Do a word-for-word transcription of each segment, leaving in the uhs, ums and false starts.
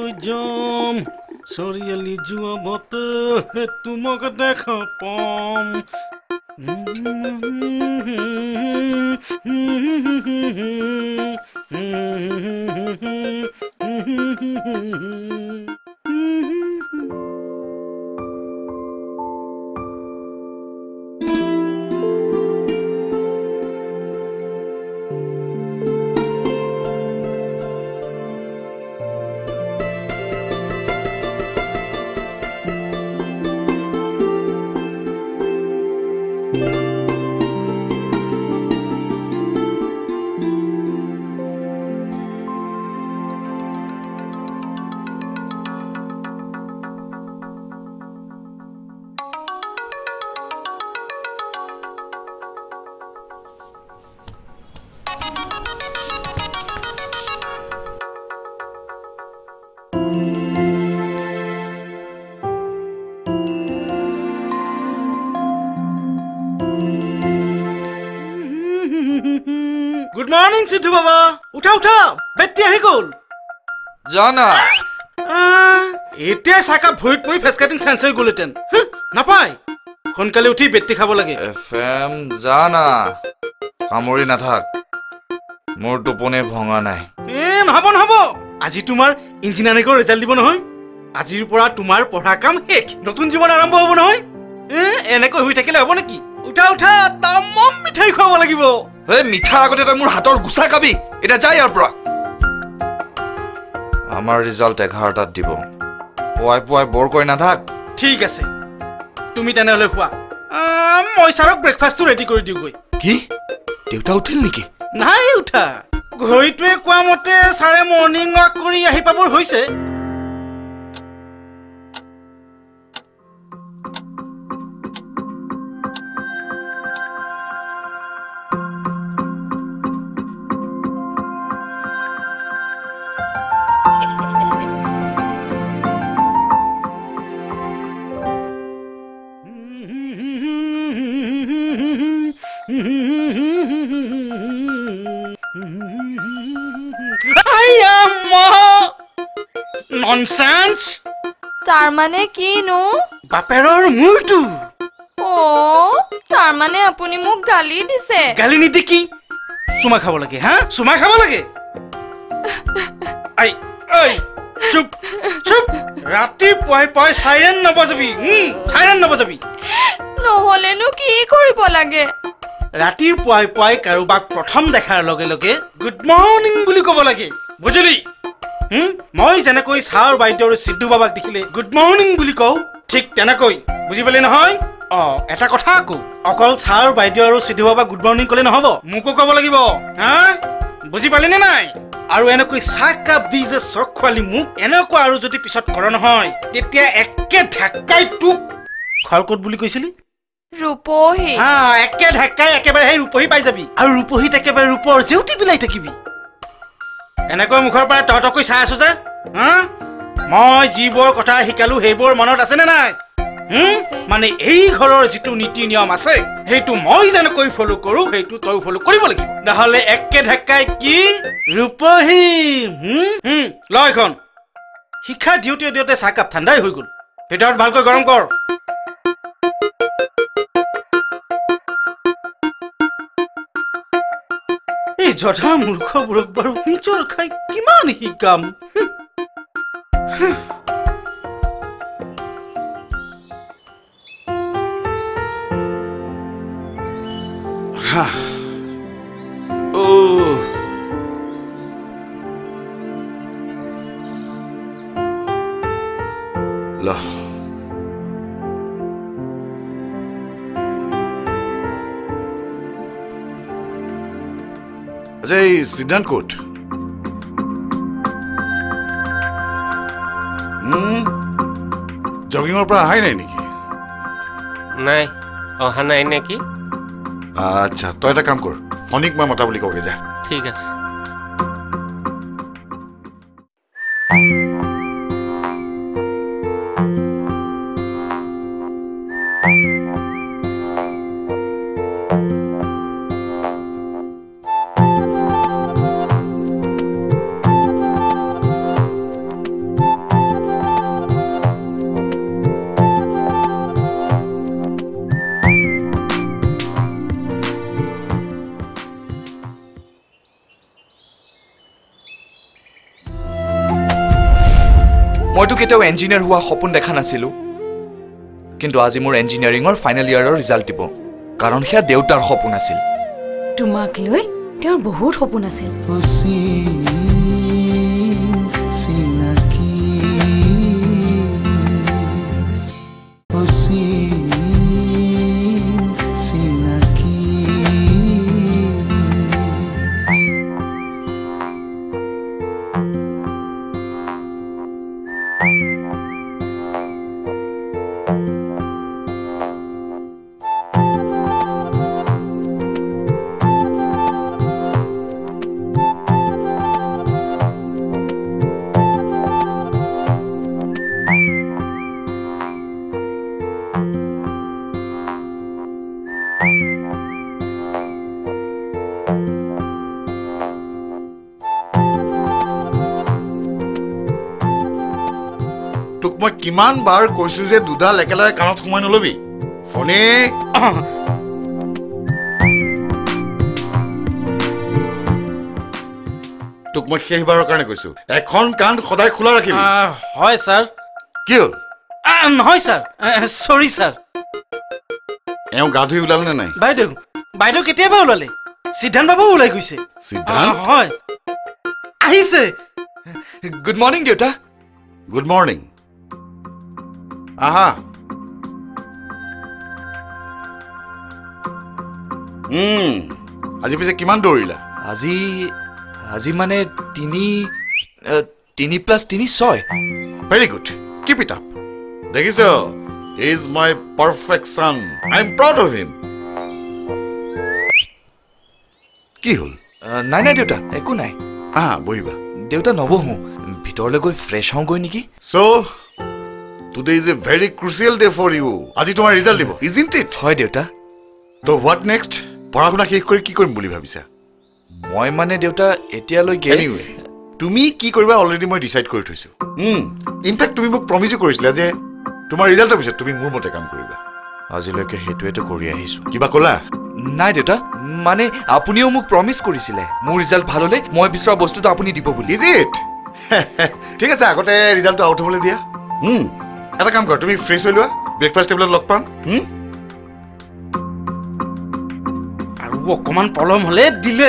লৈ যাম চাৰিআলি যোৱা বতে তোমাক দেখা পাম Good morning, Sidhu Baba. Utha utha. Betti ahi gol. Jana. Ah, ete saka bhoit puri face cutting sense hoi goleten. Napai. Sonkale uthi betti khabo lage. F M Jana. Kamori na thak. Mor topone bhonga nai. Eh, নহব নহব. আজি তোমাৰ engineering ৰ result দিব নহয়। আজিৰ পৰা তোমাৰ পঢ়া কাম শেষ। নতুন জীৱন আৰম্ভ হ'ব নহয়। এ এনেকৈ হৈ থাকিলে হ'ব নেকি? উঠা উঠা তামাম মিঠাই খাব লাগিব। হে মিঠা আগতে তই মোৰ হাতৰ গুছা খাবি। এটা যাই ইয়াৰ পৰা। আমাৰ ৰিজাল্ট এঘাৰটাত দিব। পুৱাই পুৱাই বৰ কৈ নাথাক। ঠিক আছে। তুমি তেনেহলে খোৱা। মই সাৰক ব্ৰেকফাষ্টটো ৰেডি কৰি দিও গৈ। কি? দেউতা উঠিল নেকি? নাই উঠা। ঘড়ীটোৱে কোৱা মতে সাৰে মৰ্নিং ৱাক কৰি আহি পাবৰ হৈছে। ননসেন্স তার মানে কি নো বাপেৰৰ মূৰটো ও তার মানে আপুনি মোক গালি দিছে গালি নিদি কি সুমা খাব লাগে হা সুমা খাব লাগে আই আই চুপ চুপ ৰাতি পয় পয় সাইৰেন নবজাবি হুম সাইৰেন নবজাবি নহলেনো কি কৰিব লাগে ৰাতি পয় পয় কাৰোবাক প্ৰথম দেখাৰ লগে লগে গুড মৰ্নিং বুলি ক'ব লাগে বুজিলি হুম মই যেনেকৈ সাৰ বাইদেউৰ সিদ্ধু বাবাক দেখিলে গুড মৰ্নিং বুলি কও ঠিক তেনেকৈ বুজি পালে নহয় অ এটা কথা কও অকল সাৰ বাইদেউ আৰু সিদ্ধু বাবা গুড মৰ্নিং কলে নহব মুকো ক'ব লাগিব হা বুজি পালে নে নাই আৰু এনেকৈ চাহ কাপ দি যে চখৱালি মুক এনেকৈ আৰু যদি পিছত কৰ নহয় তেতিয়া একে ঢাকাই টুক খৰকট বুলি কৈছিলি ৰূপহী হা একে ঢাকাই একেবাৰে সেই ৰূপহী পাই যাবি আৰু ৰূপহীত একেবাৰে ৰূপৰ জেউটি বিলাই থাকিবি এনেকৈ মুখৰ পৰা তহতকৈ চাই আছো যে হা মই যিবোৰ কথা শিকালো সেইবোৰ মনত আছে নে নাই হুম মানে এই ঘৰৰ যিটো নীতি নিয়ম আছে সেইটো মই যেনেকৈ ফলো কৰো সেইটো তই ফলো কৰিব লাগিব নহলে একে ঢাকাই কি ৰূপহী হুম হুম লয় খন শিক্ষা দিওতে দিওতে চাহকাপ ঠাণ্ডাই হৈ গল ভিতৰত ভালকৈ গৰম কৰ এই জধা মূৰ্খবোৰক বাৰু নিজৰ খাই কিমান শিকাম ও ল আচ্ছা এই সিদ্ধান্ত কোট জগিঙৰ পৰা আহাই নাই নেকি নাই অহা নাই নেকি আচ্ছা তই এটা কাম কৰ ফনিক মই মতা বুলি কওঁগে যা ঠিক আছে মইতো কেতিয়াও ইঞ্জিনিয়াৰ হোৱা সপোন দেখা নাছিলোঁ কিন্তু আজি মোৰ ইঞ্জিনিয়াৰিঙৰ ফাইনেল ইয়াৰৰ ৰিজাল্ট দিব কাৰণ সেয়া দেউতাৰ সপোন আছিল তোমাক লৈ তেওঁৰ বহুত সপোন আছিল তোক মই কিমান বাৰ কৈছো যে দুডাল একেলগে কাণত সোমাই নলবি ফোনে তোক মই শেষবাৰৰ কাৰণে কৈছো এখন কাণ সদায় খোলা ৰাখিবি হয় ছাৰ কি হ'ল নহয় ছাৰ চৰি ছাৰ এওঁ গা ধুই ওলালে নে নাই বাইদেউ বাইদেউ কেতিয়াবা ওলালে সিদ্ধান্ত বাবু ওলাই গৈছে সিদ্ধান্ত হয় আহিছে গুড মৰ্নিং দেউতা গুড মৰ্নিং আহা উম আজি পিছে কিমান দৌৰিলা আজি আজি মানে তিনি তিনি প্লাছ তিনি ছয় very good keep it up দেখিছ he is my perfect son I am proud of him কি হ'ল নাই নাই দেউতা একো নাই আহা বহিবা দেউতা নবহো ভিতৰলৈ গৈ ফ্ৰেছ হওঁগৈ নেকি so' today is a very crucial day for you আজি তোমাৰ ৰিজাল্ট দিব ইজন্ট ইট হয় দেউতা ত' হোৱাট নেক্সট পঢ়া শুনা শেষ কৰি কি কৰিম বুলি ভাবিছা মই মানে দেউতা এতিয়ালৈকে এনিৱে তুমি কি কৰিবা অলৰেডি মই ডিচাইড কৰি থৈছো ইনফেক্ট তুমি মোক প্ৰমিছো কৰিছিলা যে তোমাৰ ৰিজাল্টৰ পিছত তুমি মোৰ মতে কাম কৰিবা আজিলৈকে সেইটোৱেতো কৰি আহিছো কিবা ক'লা নাই দেউতা মানে আপুনিও মোক প্ৰমিছ কৰিছিলে মোৰ ৰিজাল্ট ভাল হ'লে মই বিচৰা বস্তুটো আপুনি দিব বুলি ইজ ইট ঠিক আছে আগতে ৰিজাল্টটো আউট হ'বলৈ দিয়া এটা কাম কৰ তুমি ফ্ৰেছ হৈ লোৱা ব্ৰেকফাষ্ট টেবুলত লগ পাম আৰু অকমান পলম হ'লে দিলে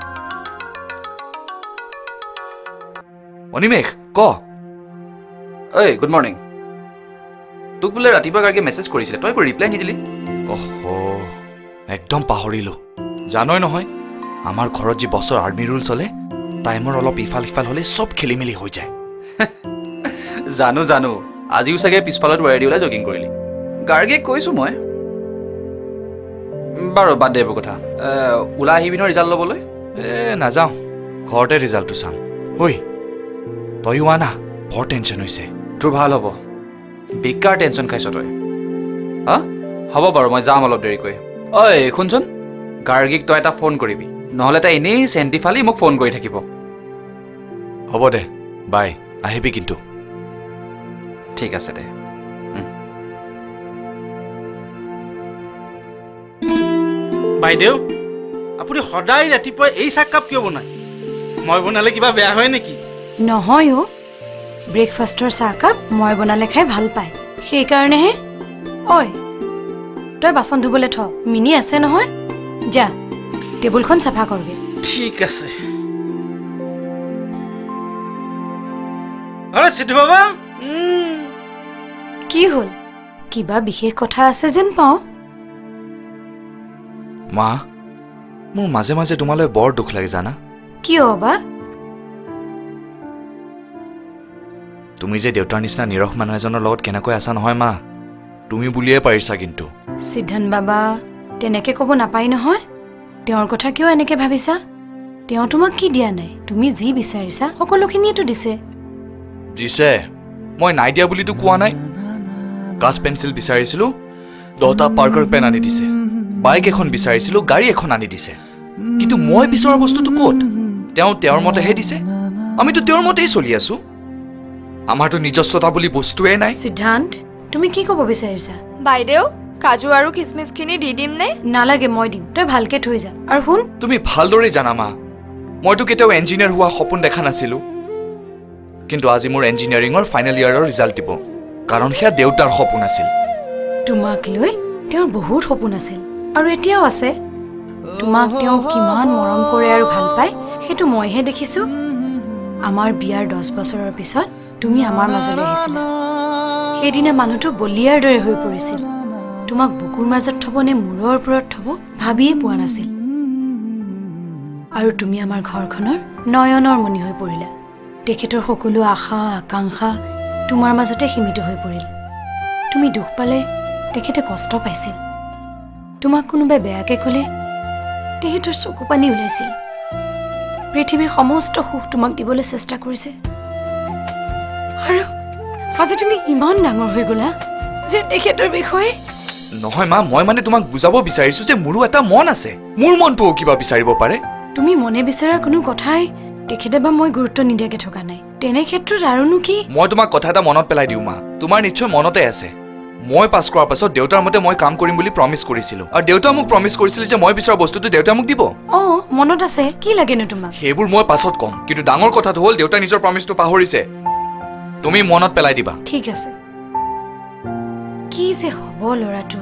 অনিমেষ ক ঐ গুড মৰ্নিং তোক বোলে ৰাতিপুৱা গাৰ্গে মেছেজ কৰিছিলে তই একো ৰিপ্লাই নিদিলি অহ একদম পাহৰিলোঁ জানই নহয় আমাৰ ঘৰত যি বছৰ আৰ্মি ৰুল চলে টাইমৰ অলপ ইফাল সিফাল হ'লে চব খেলি মেলি হৈ যায় জানো জানো আজিও চাগে পিছফালত ৱায়াৰ দি ওলাই জগিং কৰিলি গাৰ্গেক কৈছোঁ মই বাৰু বাদ দে এইবোৰ কথা ওলাই আহিবি ন ৰিজাল্ট ল'বলৈ এ নাযাওঁ ঘৰতে ৰিজাল্টটো চাম ঐ তয়ো আনা বৰ টেনশ্যন হৈছে তোৰ ভাল হ'ব বেকাৰ টেনশ্যন খাইছ তই হা হ'ব বাৰু মই যাম অলপ দেৰিকৈ ঐ শুনচোন গাৰ্গীক তই এটা ফোন কৰিবি নহ'লে তাই এনেই চেণ্টি ফালি মোক ফোন কৰি থাকিব হ'ব দে বাই আহিবি কিন্তু ঠিক আছে দে বাইদেউ আপুনি সদায় ৰাতিপুৱা এই চাহকাপ কিয় বনায় মই বনালে কিবা বেয়া হয় নেকি নহয় অ' ব্ৰেকফাষ্টৰ চাহকাপ মই বনালে খাই ভাল পায় সেইকাৰণেহে ঐ তই বাচন ধুবলৈ থ মিনি আছে নহয় যা টেবুলখন চাফা কৰগে ঠিক আছে আৰে সিদ্ধু বাবা কি হ'ল কিবা বিশেষ কথা আছে যেন পাওঁ মা মোৰ মাজে মাজে তোমালৈ বৰ দুখ লাগে জানা কিয় বা তুমি যে দেউতাৰ নিচিনা নিৰস মানুহ এজনৰ লগত কেনেকৈ আছা নহয় মা তুমি বুলিয়ে পাৰিছা কিন্তু সিদ্ধান্ত বাবা তেনেকে ক'ব নাপায় নহয় তেওঁৰ কথা কিয় এনেকে ভাবিছা তেওঁ তোমাক কি দিয়া নাই তুমি যি বিচাৰিছা সকলোখিনিয়েতো দিছে দিছে মই নাই দিয়া বুলিতো কোৱা নাই কাঠ পেঞ্চিল বিচাৰিছিলোঁ দহটা পাৰ্কাৰ পেন আনি দিছে বাইক এখন বিচাৰিছিলোঁ গাড়ী এখন আনি দিছে কিন্তু মই বিচৰা বস্তুটো ক'ত তেওঁ তেওঁৰ মতেহে দিছে আমিতো তেওঁৰ মতেই চলি আছো আমাৰতো নিজস্বতা বুলি বস্তুৱে নাই সিদ্ধান্ত তুমি কি ক'ব বিচাৰিছা বাইদেউ কাজু আৰু কিচমিচখিনি দি দিম নে নালাগে মই দিম তই ভালকে থৈ যা আৰু শুন তুমি ভালদৰে জানা মা মইতো কেতিয়াও ইঞ্জিনিয়াৰ হোৱা সপোন দেখা নাছিলোঁ কিন্তু আজি মোৰ ইঞ্জিনিয়াৰিঙৰ ফাইনেল ইয়াৰৰ ৰিজাল্ট দিব কাৰণ সেয়া দেউতাৰ সপোন আছিল তোমাক লৈ তেওঁৰ বহুত সপোন আছিল আৰু এতিয়াও আছে তোমাক তেওঁ কিমান মৰম কৰে আৰু ভাল পায় সেইটো মইহে দেখিছো আমাৰ বিয়াৰ দহ বছৰৰ পিছত তুমি আমাৰ মাজলৈ আহিছিলা সেইদিনা মানুহটো বলিয়াৰ দৰে হৈ পৰিছিল তোমাক বুকুৰ মাজত থব নে মূৰৰ ওপৰত থব ভাবিয়ে পোৱা নাছিল আৰু তুমি আমাৰ ঘৰখনৰ নয়নৰ মণি হৈ পৰিলা তেখেতৰ সকলো আশা আকাংক্ষা তোমাৰ মাজতে সীমিত হৈ পৰিল তুমি দুখ পালে তেখেতে কষ্ট পাইছিল তোমাক কোনোবাই বেয়াকে ক'লে তেখেতৰ চকু পানী ওলাইছিল পৃথিৱীৰ সমস্ত সুখ তোমাক দিবলৈ চেষ্টা কৰিছে আৰু আজি তুমি ইমান ডাঙৰ হৈ গ'লা যে তেখেতৰ বিষয়ে নহয় মা মই মানে তোমাক বুজাব বিচাৰিছো যে মোৰো এটা মন আছে মোৰ মনটোও কিবা বিচাৰিব পাৰে তুমি মনে বিচৰা কোনো কথাই তেখেতে বা মই গুৰুত্ব নিদিয়াকে থকা নাই তেনে ক্ষেত্ৰত আৰুনো কি মই তোমাক কথা এটা মনত পেলাই দিওঁ মা তোমাৰ নিশ্চয় মনতে আছে মই পাছ কৰাৰ পাছত দেউতাৰ মতে মই কাম কৰিম বুলি প্ৰমিছ কৰিছিলো আৰু দেউতা মোক প্ৰমিছ কৰিছিল যে মই বিচৰা বস্তুটো দেউতা মোক দিব অ মনত আছে কি লাগেনো তোমাক সেইবোৰ মই পাছত কম কিন্তু ডাঙৰ কথাটো হ'ল দেউতা নিজৰ প্ৰমিছটো পাহৰিছে তুমি মনত পেলাই দিবা ঠিক আছে কি যে হ'ব ল'ৰাটোৰ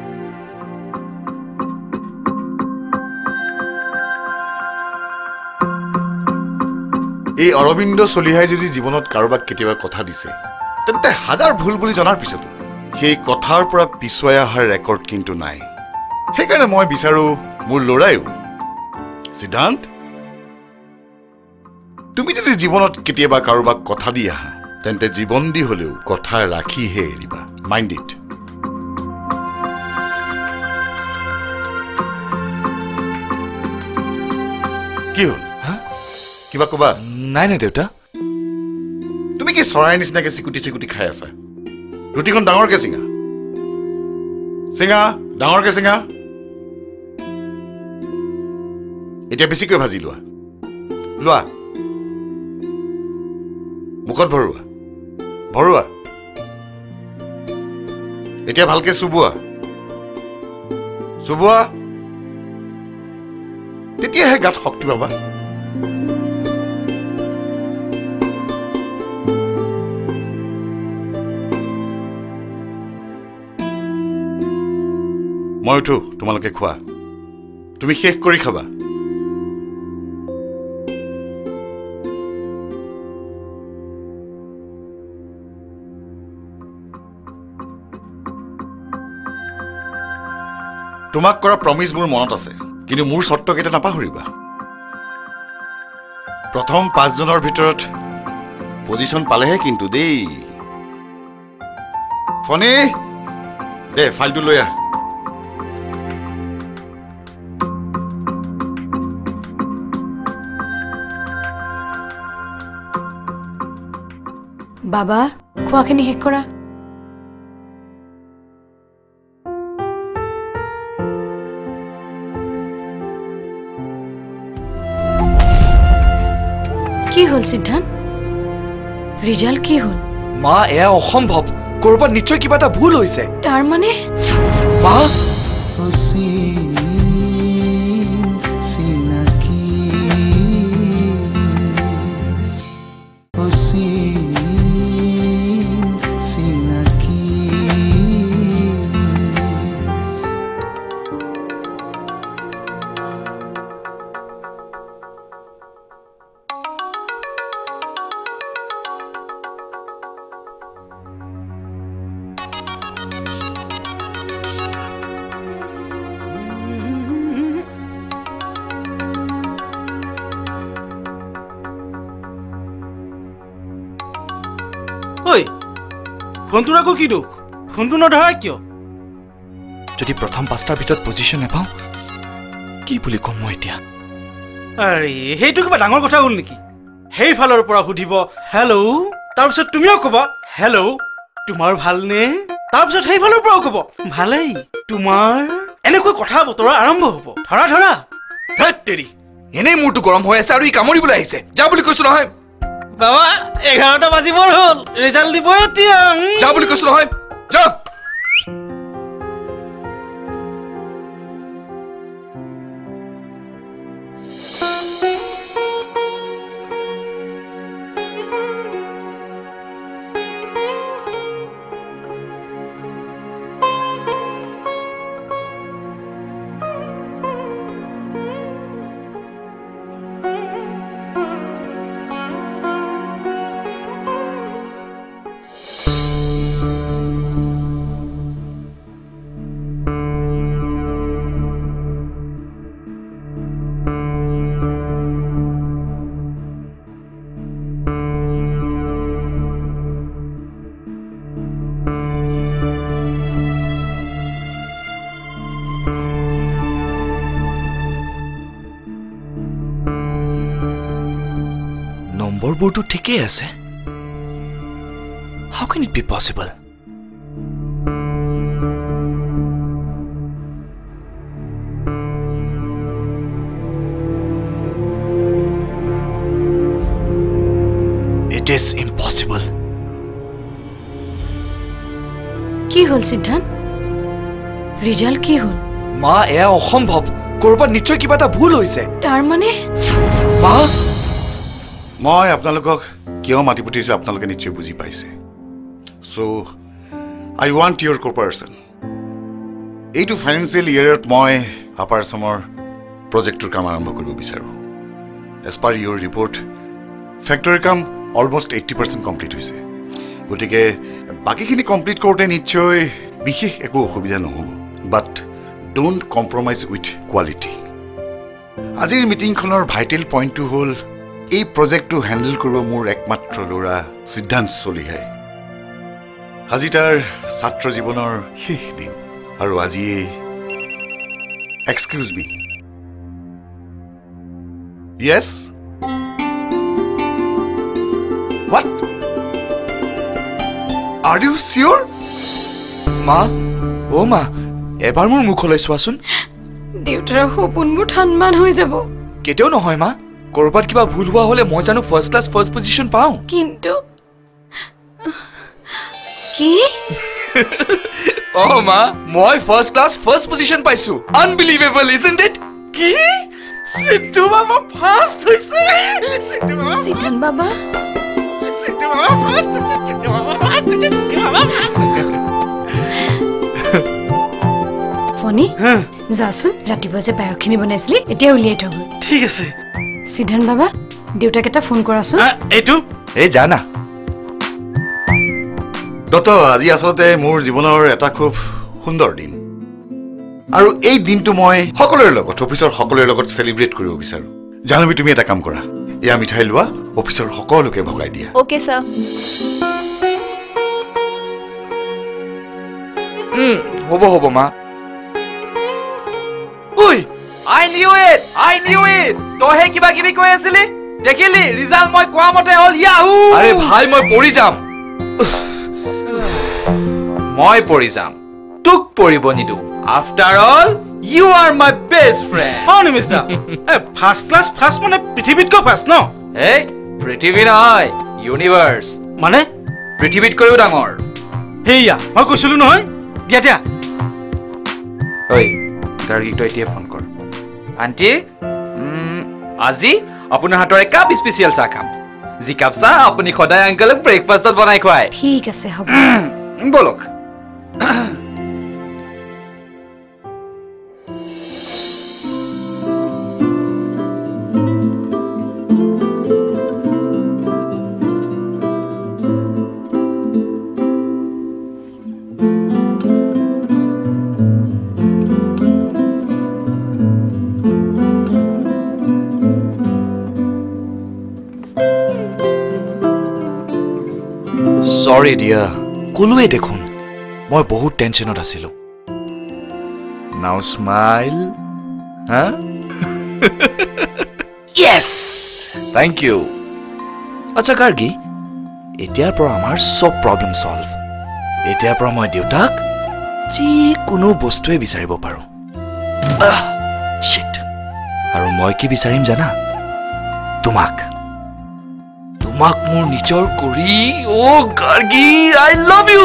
এই অৰবিন্দ চলিহাই যদি জীৱনত কাৰোবাক কেতিয়াবা কথা দিছে তেন্তে হাজাৰ ভুল বুলি জনাৰ পিছতো সেই কথাৰ পৰা পিছুৱাই অহাৰ ৰেকৰ্ড কিন্তু নাই সেইকাৰণে মই বিচাৰো মোৰ ল'ৰাইও সিদ্ধান্ত তুমি যদি জীৱনত কেতিয়াবা কাৰোবাক কথা দি আহা তেন্তে জীৱন দি হলেও কথা ৰাখিহে এৰিবা মাইণ্ড ইট কি হ'ল কিবা কবা নাই নাই দেউতা তুমি কি চৰাই নিচিনাকে চিকুটি চিকুটি খাই আছা ৰুটিখন ডাঙৰকে চিঙা চিঙা ডাঙৰকে চিঙা এতিয়া বেছিকৈ ভাজি লোৱা লোৱা মুখত ভৰোৱা ভৰোৱা এতিয়া ভালকে চুবোৱা চুবোৱা তেতিয়াহে গাত শক্তি পাবা মই উঠো তোমালোকে খোৱা তুমি শেষ কৰি খাবা তোমাক কৰা প্ৰমিছ মোৰ মনত আছে কিন্তু মোৰ চৰ্তকেইটা নাপাহৰিবা প্ৰথম পাঁচজনৰ ভিতৰত পজিশ্যন পালেহে কিন্তু দেই ফণী দে ফাইলটো লৈ আহ বাবা খোৱাখিনি শেষ কৰা কি হ'ল সিদ্ধান্ত ৰিজাল্ট কি হ'ল মা এয়া অসম্ভৱ কৰবাত নিশ্চয় কিবা এটা ভুল হৈছে তাৰ মানে মা ঐ ফোনটোৰ আকৌ কি দুখ ফোনটো নধৰা কিয় যদি প্ৰথম পাঁচটাৰ ভিতৰত পজিশ্যন নাপাওঁ কি বুলি ক'ম মই এতিয়া আৰে সেইটো কিবা ডাঙৰ কথা হ'ল নেকি সেইফালৰ পৰা সুধিব হেল্ল' তাৰপিছত তুমিও ক'বা হেল্ল' তোমাৰ ভালনে তাৰপিছত সেইফালৰ পৰাও ক'ব ভালেই তোমাৰ এনেকৈ কথা বতৰা আৰম্ভ হ'ব ধৰা ধৰা ধেৎ তেৰি এনেই মূৰটো গৰম হৈ আছে আৰু ই কামুৰিবলৈ আহিছে যা বুলি কৈছো নহয় বাবা এঘাৰটা বাজিবৰ হ'ল ৰিজাল্ট দিব এতিয়া যা বুলি কৈছো নহয় যা নম্বৰবোৰটো ঠিকেই আছে How can it be possible? It is impossible. কি হল সিদ্ধান্ত ৰিজাল্ট কি হল মা এয়া অসম্ভৱ কৰবাত নিশ্চয় কিবা এটা ভুল হৈছে তাৰ মানে মা মই আপোনালোকক কিয় মাতি পঠিয়াইছো আপোনালোকে নিশ্চয় বুজি পাইছে so I want your cooperation এইটো ফাইনেন্সিয়েল ইয়েৰত মই আপাৰ আছামৰ প্ৰজেক্টটোৰ কাম আৰম্ভ কৰিব বিচাৰোঁ এজ পাৰ ইউৰ ৰিপৰ্ট ফেক্টৰীৰ কাম অলমষ্ট এইট্টি পাৰ্চেণ্ট কমপ্লিট হৈছে গতিকে বাকীখিনি কমপ্লিট কৰোঁতে নিশ্চয় বিশেষ একো অসুবিধা নহ'ব but don't compromise with quality আজিৰ মিটিংখনৰ ভাইটেল পইণ্টটো হ'ল এই প্ৰজেক্টটো হেণ্ডেল কৰিব মোৰ একমাত্ৰ ল'ৰা সিদ্ধান্ত চলিহাই আজি তাৰ ছাত্ৰ জীৱনৰ শেষ দিন আৰু আজি excuse me yes what are you sure মা অ' মা এবাৰ মোৰ মুখলৈ চোৱাচোন দেউতাৰ সপোনবোৰ ঠানমান হৈ যাব কেতিয়াও নহয় মা কৰবাত কিবা ভুল হোৱা হলে মই জানো ফাৰ্ষ্ট ক্লাছ ফাৰ্ষ্ট পজিশ্যন পাওঁ কিন্তু কি অ মা মই ফাৰ্ষ্ট ক্লাছ ফাৰ্ষ্ট পজিশ্যন পাইছো আনবিলিভেবল ইজন্ট ইট কি সিদ্ধু বাবা ফাৰ্ষ্ট হৈছে সিদ্ধু বাবা সিদ্ধান্ত বাবা সিদ্ধু বাবা ফাৰ্ষ্ট সিদ্ধু বাবা ফাৰ্ষ্ট সিদ্ধু বাবা ফনি যাচোন ৰাতিপুৱা যে পায়সখিনি বনাইছিলি এতিয়া উলিয়াই থব ঠিক আছে সিদ্ধান্ত বাবা দেউতাক এটা ফোন কৰাচোন এইটো এই জানা দত্ত আজি আচলতে মোৰ জীৱনৰ এটা খুব সুন্দৰ দিন আৰু এই দিনটো মই সকলোৰে লগত অফিচৰ সকলোৰে লগত চেলিব্ৰেট কৰিব বিচাৰোঁ জানবি তুমি এটা কাম কৰা এয়া মিঠাই লোৱা অফিচৰ সকলোকে ভগাই দিয়া ওকে স্যার হুম হ'ব হ'ব মা উই I knew it I knew it তহে কিবা কিবি কৈ আছিলি দেখিলি ৰিজাল্ট মই কোৱা মতে হ'ল ইয়াহু আৰে ভাই মই পৰি যাম মই পৰি যাম তোক পৰিব নিদু after all you are my best friend অ নিমিষ্টা এ ফাৰ্ষ্ট ক্লাছ ফাৰ্ষ্ট মানে পৃথিৱীতকৈ ফাৰ্ষ্ট ন এই পৃথিৱী নহয় ইউনিভাৰ্ছ মানে পৃথিৱীতকৈও ডাঙৰ হেয়া মই কৈছিলো নহয় দিয়া দিয়া ঐ গাৰ্গীক তই এতিয়া ফোন কৰ আণ্টি আজি আপোনাৰ হাতৰ একাপ স্পেচিয়েল চাহ খাম যি কাপ চাহ আপুনি সদায় আংকলক ব্ৰেকফাষ্টত বনাই খুৱায় ঠিক আছে হ'ব বলক সৰি দিয়া কলোৱে দেখোন মই বহুত টেনশ্যনত আছিলো নাও স্মাইল হা য়েছ থেংক ইউ আচ্ছা গাৰ্গী এতিয়াৰ পৰা আমাৰ চব প্ৰব্লেম চল্ভ এতিয়াৰ পৰা মই দেউতাক যিকোনো বস্তুৱে বিচাৰিব পাৰোঁ শিট আৰু মই কি বিচাৰিম জানা তোমাক তোমাক মোৰ নিজৰ কৰি অ' Gargi I love U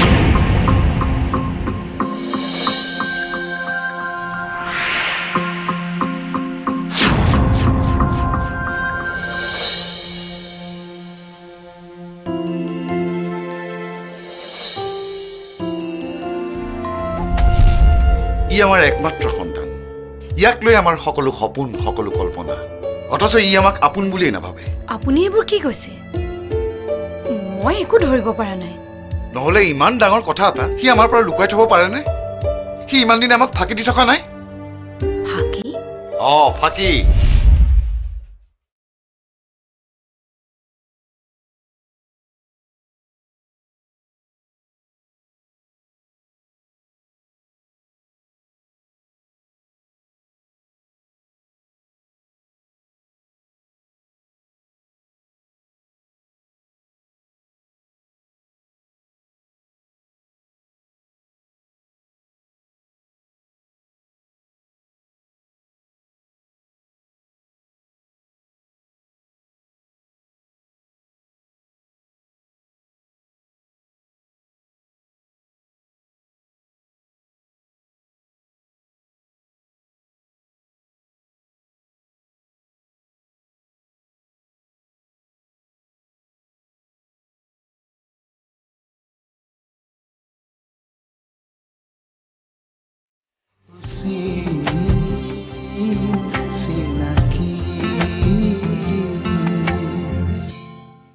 E আমাৰ একমাত্ৰ সন্তান ইয়াক লৈ আমাৰ সকলো সপোন সকলো কল্পনা অথচ ই আমাক আপোন বুলিয়েই নাভাবে আপুনি এইবোৰ কি কৈছে মই একো ধৰিব পৰা নাই নহ'লে ইমান ডাঙৰ কথা এটা সি আমাৰ পৰা লুকুৱাই থ'ব পাৰেনে সি ইমান দিনে আমাক ফাঁকি দি থকা নাই ফাঁকি অঁ ফাঁকি